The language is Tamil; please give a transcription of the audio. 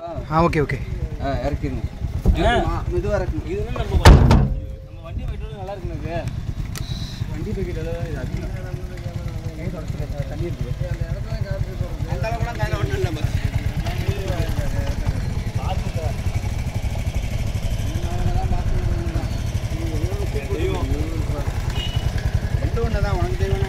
Okay okay இறக்கிடுங்க. மெதுவாக இறக்குங்க. இது நம்ம வண்டி போய்ட்டு நல்லா இருக்குங்க. வண்டி போய்கிட்ட தண்ணி இருக்குது. அந்த இடத்துல அந்த அளவுக்கு கையில் ஒன்றும் இல்லை. ரெண்டு ஒன்று தான் உனக்கு தெய்வம்.